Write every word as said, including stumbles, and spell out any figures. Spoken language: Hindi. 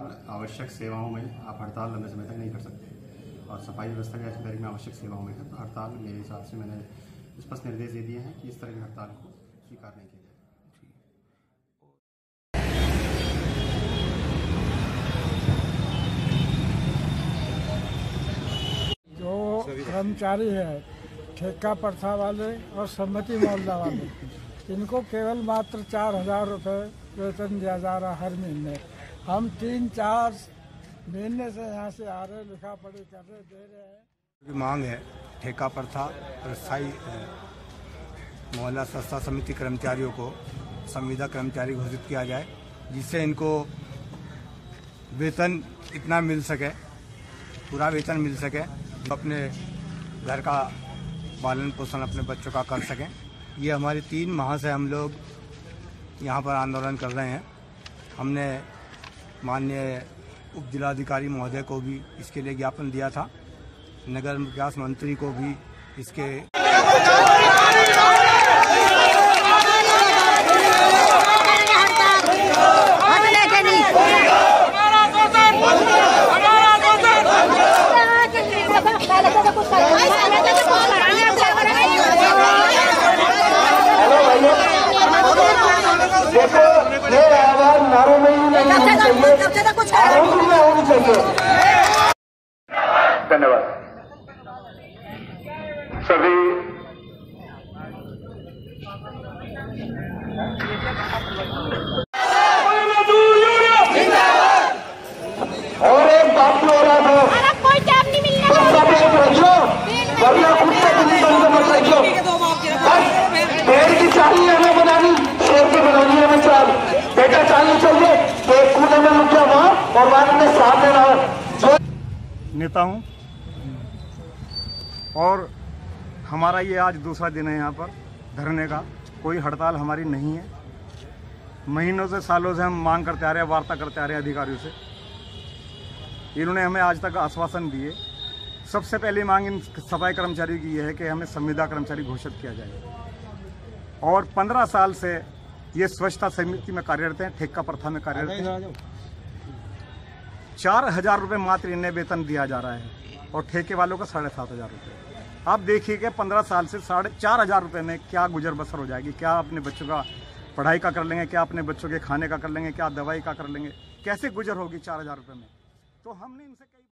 आवश्यक सेवाओं में आप हड़ताल लंबे समय तक नहीं कर सकते और सफाई व्यवस्था के अधिकारी में आवश्यक सेवाओं में है तो हड़ताल मेरे हिसाब से मैंने स्पष्ट निर्देश दे दिए हैं कि इस तरह की हड़ताल को स्वीकार नहीं किया जाए। जो कर्मचारी है ठेका प्रथा वाले और सम्मति मोहल्ला वाले, इनको केवल मात्र चार हजार रुपये वेतन दिया जा रहा हर महीने। हम तीन चार महीने से यहाँ से आ रहे, लिखा पढ़ी कर रहे, दे रहे हैं। मांग है ठेका प्रथा और स्थायी मोहल्ला संस्था समिति कर्मचारियों को संविदा कर्मचारी घोषित किया जाए, जिससे इनको वेतन इतना मिल सके, पूरा वेतन मिल सके, अपने घर का पालन पोषण अपने बच्चों का कर सकें। ये हमारे तीन माह से हम लोग यहाँ पर आंदोलन कर रहे हैं। हमने माननीय उप जिलाधिकारी महोदय को भी इसके लिए ज्ञापन दिया था, नगर विकास मंत्री को भी इसके ये आवाज नारों में ही नहीं होनी चाहिए, में होनी चाहिए। धन्यवाद सभी। और एक बात हो रहा था, कोई कैब नहीं मिलने वरना कुत्ते की बंद मत रखियो। पेड़ की चाली हमें बनानी, शेर की बनानी हमें चाल। बेटा चाली चाहिए तो एक कूदे में लुक जाओ वहाँ और बाद में सामने रहो। नेता हूँ और हमारा ये आज दूसरा दिन है यहाँ पर धरने का। कोई हड़ताल हमारी नहीं है। महीनों से सालों से हम मांग करते आ रहे हैं, वार्ता करते आ रहे हैं अधिकारियों से। इन्होंने हमें आज तक आश्वासन दिए। सबसे पहली मांग इन सफाई कर्मचारियों की यह है कि हमें संविदा कर्मचारी घोषित किया जाए। और पंद्रह साल से ये स्वच्छता समिति में कार्यरत हैं, ठेका प्रथा में कार्यरत हैं। चार हजार रुपये मात्र इन्हें वेतन दिया जा रहा है और ठेके वालों का साढ़े सात हजार रुपये। आप देखिए कि पंद्रह साल से साढ़े चार हजार रुपये में क्या गुजर बसर हो जाएगी। क्या अपने बच्चों का पढ़ाई का कर लेंगे, क्या अपने बच्चों के खाने का कर लेंगे, क्या दवाई का कर लेंगे, कैसे गुजर होगी चार हजार रुपये में। तो हमने इनसे कई